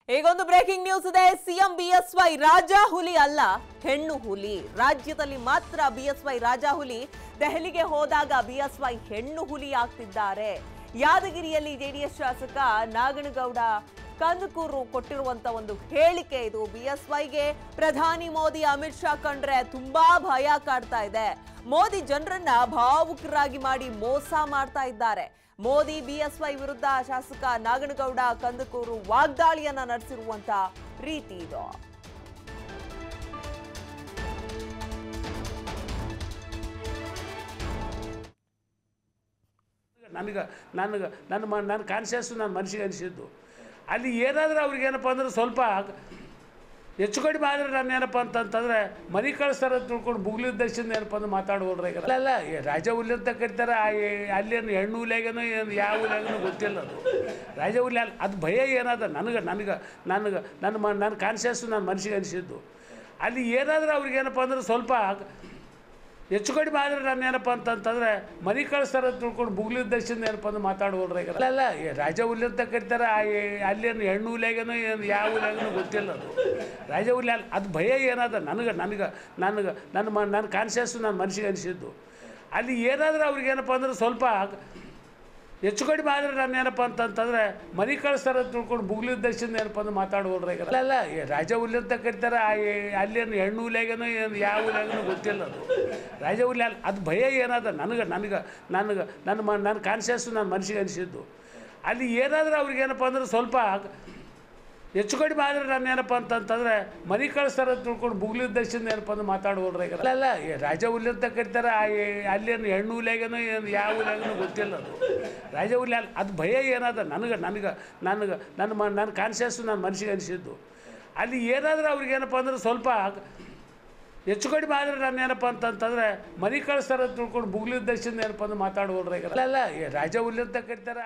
ಈಗೊಂದು breaking news ಇದೆ. CM BSY ರಾಜ ಹುಲಿ ಅಲ್ಲ, ಹೆಣ್ಣು ಹುಲಿ. ರಾಜ್ಯದಲ್ಲಿ ಮಾತ್ರ ಬಿಎಸ್ವೈ ರಾಜ ಹುಲಿ. ದೆಹಲಿಗೆ ಹೋದಾಗ ಬಿಎಸ್ವೈ ಹೆಣ್ಣು ಹುಲಿ ಆಗ್ತಿದ್ದಾರೆ. ಯಾದಗಿರಿಯಲ್ಲಿ ಜೆಡಿಎಸ್ ಶಾಸಕ ನಾಗನಗೌಡ ಕಂದಕೂರು ಕೊಟ್ಟಿರುವಂತ ಒಂದು ಹೇಳಿಕೆ ಇದು. ಬಿಎಸ್ವೈಗೆ ಪ್ರಧಾನಿ ಮೋದಿ ಅಮಿತ್ ಶಾ ಕಂಡ್ರೆ ತುಂಬಾ ಭಯ ಕಾಡ್ತಾ ಇದೆ. ಮೋದಿ ಜನರನ್ನ ಭಾವುಕರಾಗಿ ಮಾಡಿ ಮೋಸ ಮಾಡ್ತಾ ಇದ್ದಾರೆ. ಮೋದಿ ಬಿಎಸ್ವೈ ವಿರುದ್ಧ ಶಾಸಕ ನಾಗನಗೌಡ ಕಂದಕೂರು ವಾಗ್ದಾಳಿಯನ್ನ ನಡೆಸಿರುವಂತ ರೀತಿ ಇದು. ನನ್ನ ಕಾನ್ಷಿಯಸ್ ನನ್ನ ಮನಸ್ಸಿಗೆ ಅನಿಸಿದ್ದು ಅಲ್ಲಿ ಏನಾದರೂ ಅವ್ರಿಗೇನಪ್ಪ ಅಂದ್ರೆ ಸ್ವಲ್ಪ ಹೆಚ್ಚು ಕಡಿಮೆ ಆದರೆ ನಾನು ಏನಪ್ಪ ಅಂತಂತಂದರೆ ಮನೆ ಕಳಿಸ್ತಾರೆ ತಿಳ್ಕೊಂಡು ಬುಗ್ಲಿದ್ದಷ್ಟಿಂದ ಏನಪ್ಪ ಅಂದ್ರೆ ಮಾತಾಡೋಲ್ರಿ. ಅಲ್ಲ ರಾಜ ಹುಲಿ ಅಂತ ಕರಿತಾರೆ. ಅಲ್ಲೇನು ಹೆಣ್ಣು ಹುಲಿಯಾಗೇನೋ ಏನು ಯಾವ ಹುಲಿಯಾಗೇನೋ ಗೊತ್ತಿಲ್ಲ. ಅದು ರಾಜ ಹುಲಿ ಅಲ್ಲ, ಅದು ಭಯ ಏನದ ನನ್ನ ಕಾನ್ಷಿಯಸ್ ನನ್ನ ಮನಸ್ಸಿಗೆ ಅನಿಸಿದ್ದು ಅಲ್ಲಿ ಏನಾದರೂ ಅವ್ರಿಗೇನಪ್ಪ ಅಂದ್ರೆ ಸ್ವಲ್ಪ ಹೆಚ್ಚು ಕಡಿಮೆ ಆದರೆ ನಾನು ಏನಪ್ಪ ಅಂತಂತಂದರೆ ಮನೆ ಕಳಿಸ್ತಾರೆ ತಿಳ್ಕೊಂಡು ಬುಗ್ಲಿದ್ದಷ್ಟಿಂದ ಏನಪ್ಪ ಅಂದ್ರೆ ಮಾತಾಡೋಲ್ರಿ. ಅಲ್ಲ ರಾಜ ಹುಲಿ ಅಂತ ಕರಿತಾರೆ. ಅಲ್ಲೇನು ಹೆಣ್ಣು ಹುಲಿಯಾಗೇನೋ ಏನು ಯಾವ ಹುಲಿಯಾಗೇನೋ ಗೊತ್ತಿಲ್ಲ. ಅದು ರಾಜ ಹುಲಿ ಅಲ್ಲ, ಅದು ಭಯ ಏನದ ನನ್ನ ಕಾನ್ಷಿಯಸ್ ನನ್ನ ಮನಸ್ಸಿಗೆ ಅನಿಸಿದ್ದು ಅಲ್ಲಿ ಏನಾದರೂ ಅವ್ರಿಗೇನಪ್ಪ ಅಂದ್ರೆ ಸ್ವಲ್ಪ ಹೆಚ್ಚು ಕಡಿಮೆ ಆದರೆ ನಾನು ಏನಪ್ಪ ಅಂತಂತಂದರೆ ಮನೆ ಕಳಿಸ್ತಾರೆ ತಿಳ್ಕೊಂಡು ಬುಗ್ಲಿದ್ದಷ್ಟಿಂದ ಏನಪ್ಪ ಅಂದ್ರೆ ಮಾತಾಡೋಲ್ರಿ. ಅಲ್ಲ ರಾಜ ಹುಲಿ ಅಂತ ಕರಿತಾರೆ. ಅಲ್ಲೇನು ಹೆಣ್ಣು ಹುಲಿಯಾಗೇನೋ ಏನು ಯಾವ ಹುಲಿಯಾಗೇನೋ ಗೊತ್ತಿಲ್ಲ. ಅದು ರಾಜ ಹುಲಿ ಅಲ್ಲ, ಅದು ಭಯ ಏನದ ನನ್ನ ಕಾನ್ಷಿಯಸ್ ನನ್ನ ಮನಸ್ಸಿಗೆ ಅನಿಸಿದ್ದು ಅಲ್ಲಿ ಏನಾದರೂ ಅವ್ರಿಗೇನಪ್ಪ ಅಂದ್ರೆ ಸ್ವಲ್ಪ ಹೆಚ್ಚು ಕಡಿಮೆ ಆದರೆ ನಾನು ಏನಪ್ಪ ಅಂತಂತಂದರೆ ಮನೆ ಕಳಿಸ್ತಾರೆ ತಿಳ್ಕೊಂಡು ಬುಗ್ಲಿದ್ದಷ್ಟಿಂದ ಏನಪ್ಪ ಅಂದ್ರೆ ಮಾತಾಡೋಲ್ರಿ. ಅಲ್ಲ ರಾಜ ಹುಲಿ ಅಂತ ಕರಿತಾರೆ. ಅಲ್ಲೇನು ಹೆಣ್ಣು ಹುಲಿಯಾಗೇನೋ ಏನು ಯಾವ ಹುಲಿಯಾಗೇನೋ ಗೊತ್ತಿಲ್ಲ. ಅದು ರಾಜ ಹುಲಿ ಅಲ್ಲ, ಅದು ಭಯ ಏನದ ನನ್ನ ಕಾನ್ಷಿಯಸ್ ನನ್ನ ಮನಸ್ಸಿಗೆ ಅನಿಸಿದ್ದು ಅಲ್ಲಿ ಏನಾದರೂ ಅವ್ರಿಗೇನಪ್ಪ ಅಂದ್ರೆ ಸ್ವಲ್ಪ ಹೆಚ್ಚು ಕಡಿಮೆ ಆದರೆ ನಾನು ಏನಪ್ಪ ಅಂತಂತಂದರೆ ಮನೆ ಕಳಿಸ್ತಾರೆ ತಿಳ್ಕೊಂಡು ಬುಗ್ಲಿದ್ದಷ್ಟಿಂದ ಏನಪ್ಪ ಅಂದ್ರೆ ಮಾತಾಡೋಲ್ರಿ. ಅಲ್ಲ ರಾಜ ಹುಲಿ ಅಂತ ಕರಿತಾರೆ.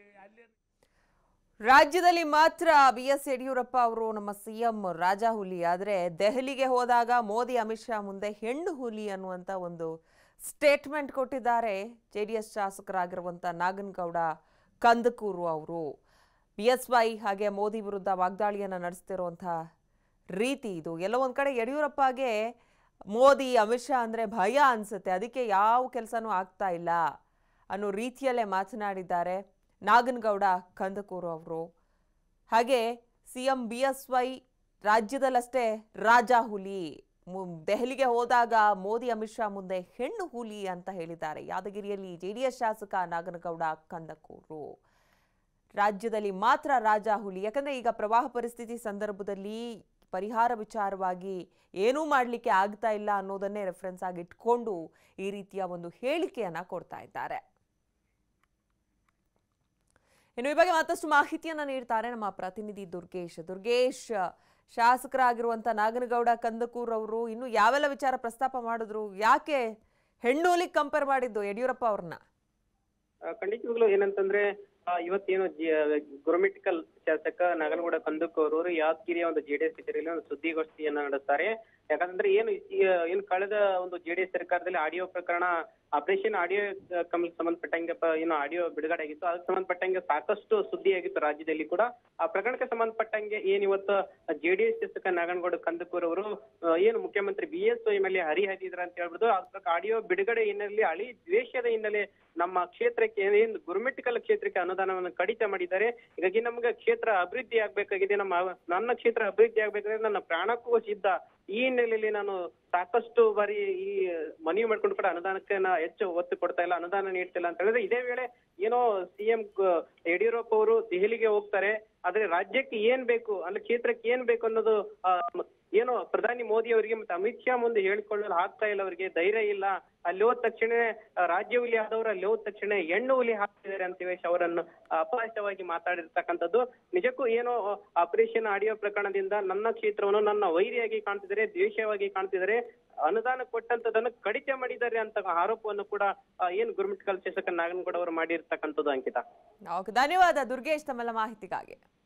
ರಾಜ್ಯದಲ್ಲಿ ಮಾತ್ರ ಬಿಎಸ್ ಯಡಿಯೂರಪ್ಪ ಅವರು ನಮ್ಮ ಸಿಎಂ ರಾಜ ಹುಲಿ, ಆದರೆ ದೆಹಲಿಗೆ ಹೋದಾಗ ಮೋದಿ ಅಮಿತ್ ಶಾ ಮುಂದೆ ಹೆಣ್ಣು ಹುಲಿ ಅನ್ನುವಂಥ ಒಂದು ಸ್ಟೇಟ್ಮೆಂಟ್ ಕೊಟ್ಟಿದ್ದಾರೆ ಜೆಡಿಎಸ್ ಶಾಸಕರಾಗಿರುವಂಥ ನಾಗನಗೌಡ ಕಂದಕೂರು ಅವರು. ಬಿಎಸ್ವೈ ಹಾಗೆ ಮೋದಿ ವಿರುದ್ಧ ವಾಗ್ದಾಳಿಯನ್ನು ನಡೆಸ್ತಿರುವಂಥ ರೀತಿ ಇದು. ಎಲ್ಲೋ ಒಂದು ಕಡೆ ಯಡಿಯೂರಪ್ಪಗೆ ಮೋದಿ ಅಮಿತ್ ಶಾ ಅಂದರೆ ಭಯ ಅನಿಸುತ್ತೆ, ಅದಕ್ಕೆ ಯಾವ ಕೆಲಸನೂ ಆಗ್ತಾ ಇಲ್ಲ ಅನ್ನೋ ರೀತಿಯಲ್ಲೇ ಮಾತನಾಡಿದ್ದಾರೆ ನಾಗನಗೌಡ ಕಂದಕೂರು ಅವರು. ಹಾಗೆ ಸಿಎಂ ಬಿಎಸ್ವೈ ರಾಜ್ಯದಲ್ಲಷ್ಟೇ ರಾಜ ಹುಲಿ, ದೆಹಲಿಗೆ ಹೋದಾಗ ಮೋದಿ ಅಮಿತ್ ಶಾ ಮುಂದೆ ಹೆಣ್ಣು ಹುಲಿ ಅಂತ ಹೇಳಿದ್ದಾರೆ ಯಾದಗಿರಿಯಲ್ಲಿ ಜೆಡಿಎಸ್ ಶಾಸಕ ನಾಗನಗೌಡ ಕಂದಕೂರು. ರಾಜ್ಯದಲ್ಲಿ ಮಾತ್ರ ರಾಜ ಹುಲಿ, ಯಾಕಂದರೆ ಈಗ ಪ್ರವಾಹ ಪರಿಸ್ಥಿತಿ ಸಂದರ್ಭದಲ್ಲಿ ಪರಿಹಾರ ವಿಚಾರವಾಗಿ ಏನೂ ಮಾಡಲಿಕ್ಕೆ ಆಗ್ತಾ ಇಲ್ಲ ಅನ್ನೋದನ್ನೇ ರೆಫರೆನ್ಸ್ ಆಗಿ ಇಟ್ಕೊಂಡು ಈ ರೀತಿಯ ಒಂದು ಹೇಳಿಕೆಯನ್ನು ಕೊಡ್ತಾ ಇದ್ದಾರೆ. ಇನ್ನು ಈ ಬಗ್ಗೆ ಮತ್ತಷ್ಟು ಮಾಹಿತಿಯನ್ನು ನೀಡ್ತಾರೆ ನಮ್ಮ ಪ್ರತಿನಿಧಿ ದುರ್ಗೇಶ್. ಶಾಸಕರಾಗಿರುವಂಥ ನಾಗನಗೌಡ ಕಂದಕೂರ್ ಅವರು ಇನ್ನು ಯಾವೆಲ್ಲ ವಿಚಾರ ಪ್ರಸ್ತಾಪ ಮಾಡಿದ್ರು, ಯಾಕೆ ಹೆಣ್ಣು ಹುಲಿಗೆ ಕಂಪೇರ್ ಮಾಡಿದ್ದು ಯಡಿಯೂರಪ್ಪ ಅವ್ರನ್ನ? ಖಂಡಿತವಾಗ್ಲೂ ಏನಂತಂದ್ರೆ ಇವತ್ತೇನು ಗುರುಮಿಟ್ಕಲ್ ಶಾಸಕ ನಾಗನಗೌಡ ಕಂದಕೂರ್ ಅವರು ಯಾದಗಿರಿಯ ಒಂದು ಜೆಡಿಎಸ್ ಕಚೇರಿಯಲ್ಲಿ ಒಂದು ಸುದ್ದಿಗೋಷ್ಠಿಯನ್ನ ನಡೆಸ್ತಾರೆ. ಯಾಕಂದ್ರೆ ಏನು ಕಳೆದ ಒಂದು ಜೆಡಿಎಸ್ ಸರ್ಕಾರದಲ್ಲಿ ಆಡಿಯೋ ಪ್ರಕರಣ ಆಪರೇಷನ್ ಆಡಿಯೋ ಕಮಲ್ ಸಂಬಂಧಪಟ್ಟಂಗೆ ಏನು ಆಡಿಯೋ ಬಿಡುಗಡೆ ಆಗಿತ್ತು, ಅದಕ್ಕೆ ಸಂಬಂಧಪಟ್ಟಂಗೆ ಸಾಕಷ್ಟು ಸುದ್ದಿ ಆಗಿತ್ತು ರಾಜ್ಯದಲ್ಲಿ ಕೂಡ. ಆ ಪ್ರಕರಣಕ್ಕೆ ಸಂಬಂಧಪಟ್ಟಂಗೆ ಏನ್ ಇವತ್ತು ಜೆಡಿಎಸ್ ಶಾಸಕ ನಾಗನಗೌಡ ಕಂದಕೂರ್ ಅವರು ಏನು ಮುಖ್ಯಮಂತ್ರಿ ಬಿಎಸ್ವೈ ಮೇಲೆ ಹರಿಹರಿದ್ರ ಅಂತ ಹೇಳ್ಬಿಟ್ಟು ಆಡಿಯೋ ಬಿಡುಗಡೆ ಹಿನ್ನೆಲೆ ಅಳಿ ದ್ವೇಷದ ಹಿನ್ನೆಲೆ ನಮ್ಮ ಕ್ಷೇತ್ರಕ್ಕೆ ಏನು ಗುರುಮಿಟ್ಕಲ್ ಕ್ಷೇತ್ರಕ್ಕೆ ಅನುದಾನವನ್ನು ಕಡಿತ ಮಾಡಿದ್ದಾರೆ. ಹೀಗಾಗಿ ನಮ್ಗೆ ಕ್ಷೇತ್ರ ಅಭಿವೃದ್ಧಿ ಆಗ್ಬೇಕಾಗಿದೆ, ನನ್ನ ಕ್ಷೇತ್ರ ಅಭಿವೃದ್ಧಿ ಆಗ್ಬೇಕಾದ್ರೆ ನನ್ನ ಪ್ರಾಣಕ್ಕೂ ಸಿದ್ಧ. ಈ ಹಿನ್ನೆಲೆಯಲ್ಲಿ ನಾನು ಸಾಕಷ್ಟು ಬಾರಿ ಈ ಮನವಿ ಮಾಡ್ಕೊಂಡು ಕೂಡ ಅನುದಾನಕ್ಕೆ ಹೆಚ್ಚು ಒತ್ತು ಕೊಡ್ತಾ ಇಲ್ಲ, ಅನುದಾನ ನೀಡ್ತಿಲ್ಲ ಅಂತ ಹೇಳಿದ್ರೆ, ಇದೇ ವೇಳೆ ಏನೋ ಸಿಎಂ ಯಡಿಯೂರಪ್ಪ ಅವರು ದೆಹಲಿಗೆ ಹೋಗ್ತಾರೆ, ಆದ್ರೆ ರಾಜ್ಯಕ್ಕೆ ಏನ್ ಬೇಕು ಅಂದ್ರೆ ಕ್ಷೇತ್ರಕ್ಕೆ ಏನ್ ಬೇಕು ಅನ್ನೋದು ಏನೋ ಪ್ರಧಾನಿ ಮೋದಿ ಅವರಿಗೆ ಮತ್ತೆ ಅಮಿತ್ ಶಾ ಮುಂದೆ ಹೇಳಿಕೊಳ್ಳಲು ಆಗ್ತಾ ಇಲ್ಲ, ಅವರಿಗೆ ಧೈರ್ಯ ಇಲ್ಲ. ಅಲ್ಲಿ ಹೋದ ತಕ್ಷಣ ರಾಜ್ಯ ಹುಲಿ ಆದವರು ಅಲ್ಲಿ ಹೋದ ತಕ್ಷಣ ಹೆಣ್ಣು ಹುಲಿ ಹಾಕ್ತಿದ್ದಾರೆ ಅಂತ ಹೇಳಿ ಅವರನ್ನು ಅಪಹಾಸ್ಯವಾಗಿ ಮಾತಾಡಿರ್ತಕ್ಕಂಥದ್ದು. ನಿಜಕ್ಕೂ ಏನೋ ಆಪರೇಷನ್ ಆಡಿಯೋ ಪ್ರಕರಣದಿಂದ ನನ್ನ ಕ್ಷೇತ್ರವನ್ನು ನನ್ನ ವೈರಿಯಾಗಿ ಕಾಣ್ತಿದ್ದಾರೆ, ದ್ವೇಷವಾಗಿ ಕಾಣ್ತಿದ್ದಾರೆ, ಅನುದಾನ ಕೊಟ್ಟಂತದನ್ನು ಕಡಿತ ಮಾಡಿದ್ದಾರೆ ಅಂತ ಆರೋಪವನ್ನು ಕೂಡ ಏನು ಗುರುಮಿಟ್ಕಲ್ ಶಾಸಕ ನಾಗನಗೌಡ ಅವರು ಮಾಡಿರ್ತಕ್ಕಂಥದ್ದು. ಅಂಕಿತಾ, ಧನ್ಯವಾದ ದುರ್ಗೇಶ್ ತಮ್ಮೆಲ್ಲ ಮಾಹಿತಿಗಾಗಿ.